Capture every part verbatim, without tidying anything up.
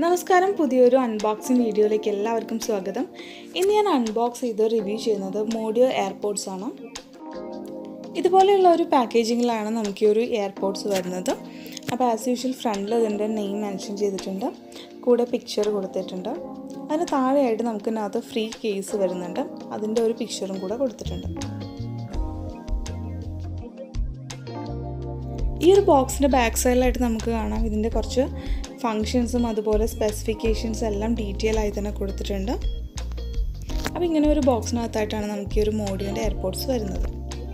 നമസ്കാരം, പുതിയൊരു അൺബോക്സിംഗ് വീഡിയോയിലേക്ക് എല്ലാവർക്കും സ്വാഗതം. ഇന്ന് ഞാൻ അൺബോക്സ് ചെയ്ത് റിവ്യൂ ചെയ്യുന്നത് മോഡിയോ എയർപോഡ്സ് ആണ്. ഇതുപോലെയുള്ള ഒരു പാക്കേജിങ്ങിലാണ് നമുക്ക് ഈ ഒരു എയർപോഡ്സ് വരുന്നത്. അപ്പോൾ ആസ് യൂഷ്വൽ ഫ്രണ്ടിൽ ഇതിൻ്റെ നെയിം മെൻഷൻ ചെയ്തിട്ടുണ്ട്, കൂടെ പിക്ചർ കൊടുത്തിട്ടുണ്ട്. അതിന് താഴെയായിട്ട് നമുക്ക് ഇതിനകത്ത് ഫ്രീ കേസ് വരുന്നുണ്ട്, അതിൻ്റെ ഒരു പിക്ചറും കൂടെ കൊടുത്തിട്ടുണ്ട്. ഈ ഒരു ബോക്സിൻ്റെ ബാക്ക് സൈഡിലായിട്ട് നമുക്ക് കാണാം ഇതിൻ്റെ കുറച്ച് ഫങ്ഷൻസും അതുപോലെ സ്പെസിഫിക്കേഷൻസ് എല്ലാം ഡീറ്റെയിൽ ആയി തന്നെ കൊടുത്തിട്ടുണ്ട്. അപ്പോൾ ഇങ്ങനെ ഒരു ബോക്സിനകത്തായിട്ടാണ് നമുക്ക് ഈ ഒരു മോഡിയോൻ്റെ എയർപോഡ്സ് വരുന്നത്.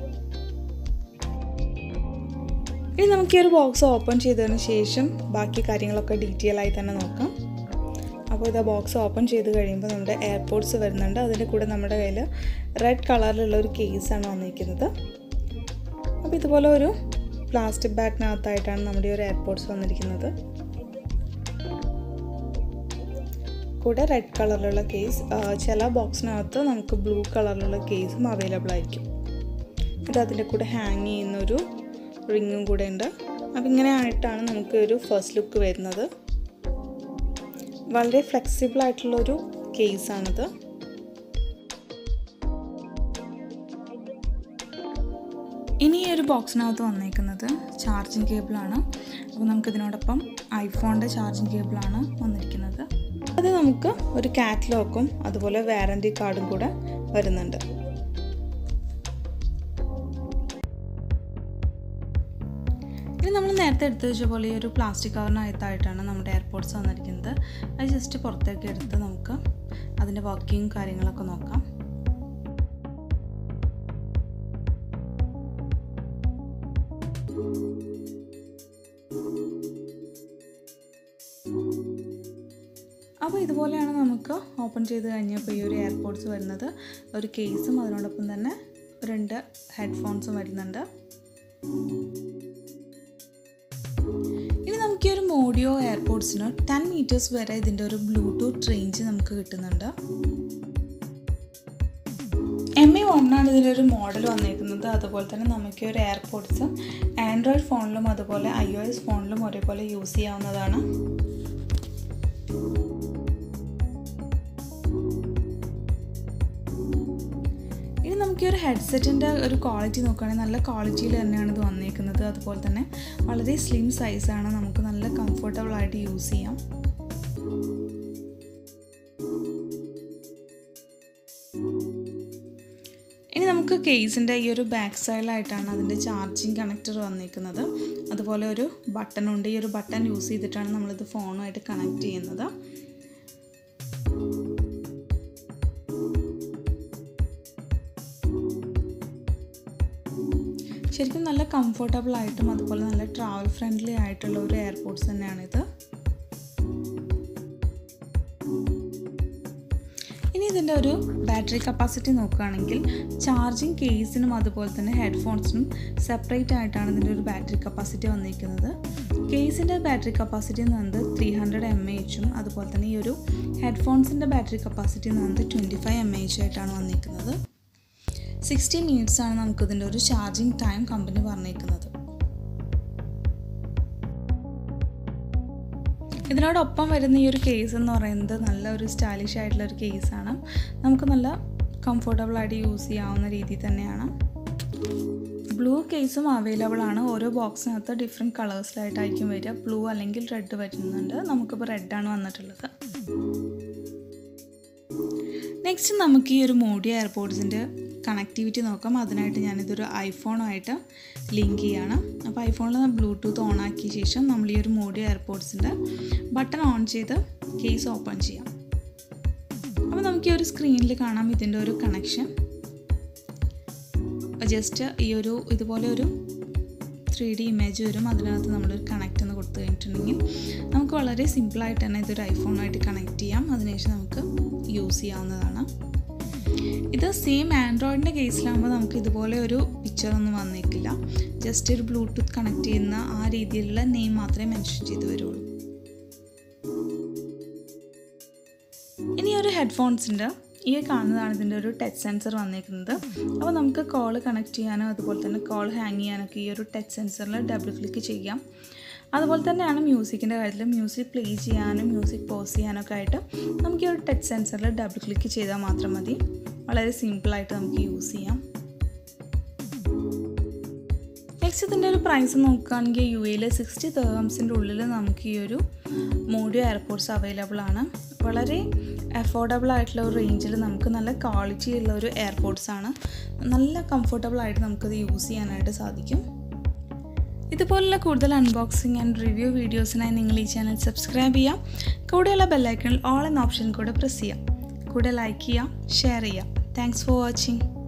ഇനി നമുക്ക് ഈ ഒരു ബോക്സ് ഓപ്പൺ ചെയ്തതിന് ശേഷം ബാക്കി കാര്യങ്ങളൊക്കെ ഡീറ്റെയിൽ ആയി തന്നെ നോക്കാം. അപ്പോൾ ഇത് ബോക്സ് ഓപ്പൺ ചെയ്ത് കഴിയുമ്പോൾ നമ്മുടെ എയർപോഡ്സ് വരുന്നുണ്ട്. അതിൻ്റെ കൂടെ നമ്മുടെ കയ്യിൽ റെഡ് കളറിലുള്ള ഒരു കേസാണ് വന്നിരിക്കുന്നത്. അപ്പോൾ ഇതുപോലെ ഒരു പ്ലാസ്റ്റിക് ബാഗിനകത്തായിട്ടാണ് നമ്മുടെ ഒരു എയർപോഡ്സ് വന്നിരിക്കുന്നത്. കൂടെ റെഡ് കളറിലുള്ള കേസ്, ചില ബോക്സിനകത്ത് നമുക്ക് ബ്ലൂ കളറിലുള്ള കേസും അവൈലബിൾ ആയിരിക്കും. ഇത് അതിൻ്റെ കൂടെ ഹാങ് ചെയ്യുന്നൊരു റിങ്ങും കൂടെ ഉണ്ട്. അപ്പം ഇങ്ങനെ ആയിട്ടാണ് നമുക്ക് ഒരു ഫസ്റ്റ് ലുക്ക് വരുന്നത്. വളരെ ഫ്ലെക്സിബിൾ ആയിട്ടുള്ളൊരു കേസാണിത്. ഇനി ഈ ഒരു ബോക്സിനകത്ത് വന്നേക്കുന്നത് ചാർജിങ് കേബിളാണ്. അപ്പോൾ നമുക്കിതിനോടൊപ്പം ഐഫോണിൻ്റെ ചാർജിങ് കേബിളാണ് വന്നിരിക്കുന്നത്. അത് നമുക്ക് ഒരു കാറ്റലോഗും അതുപോലെ വാറൻറ്റി കാർഡും കൂടെ വരുന്നുണ്ട്. ഇനി നമ്മൾ നേരത്തെ എടുത്തു വെച്ച പോലെ ഈ ഒരു പ്ലാസ്റ്റിക് കവറിനകത്തായിട്ടാണ് നമ്മുടെ എയർപോഡ്സ് വന്നിരിക്കുന്നത്. അത് ജസ്റ്റ് പുറത്തേക്ക് എടുത്ത് നമുക്ക് അതിൻ്റെ വർക്കിംഗ് കാര്യങ്ങളൊക്കെ നോക്കാം. അപ്പോൾ ഇതുപോലെയാണ് നമുക്ക് ഓപ്പൺ ചെയ്ത് കഴിഞ്ഞപ്പോൾ ഈ ഒരു എയർപോഡ്സ് വരുന്നത്. ഒരു കേസും അതിനോടൊപ്പം തന്നെ രണ്ട് ഹെഡ്ഫോൺസും വരുന്നുണ്ട്. ഇനി നമുക്ക് ഈ ഒരു മോഡിയോ എയർപോഡ്സിന് ടെൻ മീറ്റേഴ്സ് വരെ ഇതിൻ്റെ ഒരു ബ്ലൂടൂത്ത് റേഞ്ച് നമുക്ക് കിട്ടുന്നുണ്ട്. എം ഐ വണ്ണാണ് ഇതിലൊരു മോഡൽ വന്നിരിക്കുന്നത്. അതുപോലെ തന്നെ നമുക്ക് ഒരു എയർപോഡ്സ് ആൻഡ്രോയിഡ് ഫോണിലും അതുപോലെ ഐ ഒ എസ് ഫോണിലും ഒരേപോലെ യൂസ് ചെയ്യാവുന്നതാണ്. ഇനി നമുക്ക് ഈ ഒരു ഹെഡ്സെറ്റിൻ്റെ ഒരു ക്വാളിറ്റി നോക്കുകയാണെങ്കിൽ നല്ല ക്വാളിറ്റിയിൽ തന്നെയാണ് ഇത് വന്നിരിക്കുന്നത്. അതുപോലെ തന്നെ വളരെ സ്ലിം സൈസാണ്, നമുക്ക് നല്ല കംഫർട്ടബിൾ ആയിട്ട് യൂസ് ചെയ്യാം. ഇനി നമുക്ക് കേസിൻ്റെ ഈ ഒരു ബാക്ക് സൈഡിലായിട്ടാണ് അതിൻ്റെ ചാർജിങ് കണക്ടർ വന്നിരിക്കുന്നത്. അതുപോലെ ഒരു ബട്ടൺ ഉണ്ട്. ഈ ഒരു ബട്ടൺ യൂസ് ചെയ്തിട്ടാണ് നമ്മളിത് ഫോണുമായിട്ട് കണക്ട് ചെയ്യുന്നത്. ശരിക്കും നല്ല കംഫർട്ടബിൾ ആയിട്ടും അതുപോലെ നല്ല ട്രാവൽ ഫ്രണ്ട്ലി ആയിട്ടുള്ള ഒരു എയർപോഡ്സ് തന്നെയാണിത്. ഇനി ഇതിൻ്റെ ഒരു ബാറ്ററി കപ്പാസിറ്റി നോക്കുകയാണെങ്കിൽ ചാർജിങ് കേസിനും അതുപോലെ തന്നെ ഹെഡ്ഫോൺസിനും സെപ്പറേറ്റ് ആയിട്ടാണ് ഇതിൻ്റെ ഒരു ബാറ്ററി കപ്പാസിറ്റി വന്നിരിക്കുന്നത്. കേസിൻ്റെ ബാറ്ററി കപ്പാസിറ്റി എന്ന് പറയുന്നത് ത്രീ ഹൺഡ്രഡ് എം എ എച്ചും അതുപോലെ തന്നെ ഈ ഒരു ഹെഡ്ഫോൺസിൻ്റെ ബാറ്ററി കപ്പാസിറ്റി എന്ന് പറയുന്നത് twenty five M A H ആയിട്ടാണ് വന്നിരിക്കുന്നത്. സിക്സ്റ്റി മിനിറ്റ്സ് ആണ് നമുക്കിതിൻ്റെ ഒരു ചാർജിങ് ടൈം കമ്പനി പറഞ്ഞിരിക്കുന്നത്. ഇതിനോടൊപ്പം വരുന്ന ഈ ഒരു കേസ് എന്ന് പറയുന്നത് നല്ല ഒരു സ്റ്റൈലിഷ് ആയിട്ടുള്ള ഒരു കേസാണ്. നമുക്ക് നല്ല കംഫർട്ടബിൾ ആയിട്ട് യൂസ് ചെയ്യാവുന്ന രീതിയിൽ തന്നെയാണ്. ബ്ലൂ കേസും അവൈലബിൾ ആണ്. ഓരോ ബോക്സിനകത്ത് ഡിഫറെൻറ്റ് കളേഴ്സിലായിട്ടായിരിക്കും വരിക. ബ്ലൂ അല്ലെങ്കിൽ റെഡ് വരുന്നുണ്ട്. നമുക്കിപ്പോൾ റെഡാണ് വന്നിട്ടുള്ളത്. നെക്സ്റ്റ് നമുക്ക് ഈ ഒരു മോഡിയോ എയർപോഡ്സിൻ്റെ കണക്ടിവിറ്റി നോക്കാം. അതിനായിട്ട് ഞാനിതൊരു ഐഫോണുമായിട്ട് ലിങ്ക് ചെയ്യാണ്. അപ്പോൾ ഐഫോണിൽ ബ്ലൂടൂത്ത് ഓൺ ആക്കിയ ശേഷം നമ്മൾ ഈ ഒരു മോഡിയോ എയർപോഡ്സിൻ്റെ ബട്ടൺ ഓൺ ചെയ്ത് കേസ് ഓപ്പൺ ചെയ്യാം. അപ്പോൾ നമുക്ക് ഈ ഒരു സ്ക്രീനിൽ കാണാം ഇതിൻ്റെ ഒരു കണക്ഷൻ. ജസ്റ്റ് ഈ ഒരു ഇതുപോലെ ഒരു ത്രീ ഡി ഇമേജ് വരും. അതിനകത്ത് നമ്മളൊരു കണക്റ്റ് എന്ന് കൊടുത്തു കഴിഞ്ഞിട്ടുണ്ടെങ്കിൽ നമുക്ക് വളരെ സിമ്പിളായിട്ട് തന്നെ ഇതൊരു ഐഫോണുമായിട്ട് കണക്ട് ചെയ്യാം. അതിനുശേഷം നമുക്ക് യൂസ് ചെയ്യാവുന്നതാണ്. ഇത് സെയിം ആൻഡ്രോയിഡിൻ്റെ കേസിലാകുമ്പോൾ നമുക്ക് ഇതുപോലെ ഒരു പിക്ചറൊന്നും വന്നേക്കില്ല. ജസ്റ്റ് ഒരു ബ്ലൂടൂത്ത് കണക്ട് ചെയ്യുന്ന ആ രീതിയിലുള്ള നെയിം മാത്രമേ മെൻഷൻ ചെയ്ത് വരുള്ളൂ. ഇനി ഒരു ഹെഡ്ഫോൺസിൻ്റെ ഈ കാണുന്നതാണ് ഇതിൻ്റെ ഒരു ടച്ച് സെൻസർ വന്നിരിക്കുന്നത്. അപ്പോൾ നമുക്ക് കോൾ കണക്ട് ചെയ്യാനോ അതുപോലെ തന്നെ കോൾ ഹാങ് ചെയ്യാനൊക്കെ ഈ ഒരു ടച്ച് സെൻസറിൽ ഡബിൾ ക്ലിക്ക് ചെയ്യാം. അതുപോലെ തന്നെയാണ് മ്യൂസിക്കിൻ്റെ കാര്യത്തിൽ. മ്യൂസിക് പ്ലേ ചെയ്യാനും മ്യൂസിക് പോസ് ചെയ്യാനൊക്കെ ആയിട്ട് നമുക്ക് ഈ ഒരു ടച്ച് സെൻസറിൽ ഡബിൾ ക്ലിക്ക് ചെയ്താൽ മാത്രം മതി. വളരെ സിമ്പിളായിട്ട് നമുക്ക് യൂസ് ചെയ്യാം. നെക്സ്റ്റ് ഇതിൻ്റെ ഒരു പ്രൈസ് നോക്കുകയാണെങ്കിൽ യു എയിൽ സിക്സ്റ്റി ദിർഹംസിൻ്റെ ഉള്ളിൽ നമുക്ക് ഈ ഒരു മോഡിയോ എയർപോഡ്സ് അവൈലബിൾ ആണ്. വളരെ അഫോർഡബിൾ ആയിട്ടുള്ള ഒരു റേഞ്ചിൽ നമുക്ക് നല്ല ക്വാളിറ്റി ഉള്ള ഒരു എയർപോഡ്സ് ആണ്. നല്ല കംഫർട്ടബിൾ ആയിട്ട് നമുക്കത് യൂസ് ചെയ്യാനായിട്ട് സാധിക്കും. ഇതുപോലുള്ള കൂടുതൽ അൺബോക്സിങ് ആൻഡ് റിവ്യൂ വീഡിയോസിനായി നിങ്ങൾ ഈ ചാനൽ സബ്സ്ക്രൈബ് ചെയ്യാം. കൂടെയുള്ള ബെല്ലൈക്കണിൽ ഓൾ എന്ന ഓപ്ഷൻ കൂടെ പ്രസ് ചെയ്യാം. കൂടെ ലൈക്ക് ചെയ്യാം, ഷെയർ ചെയ്യാം. Thanks for watching.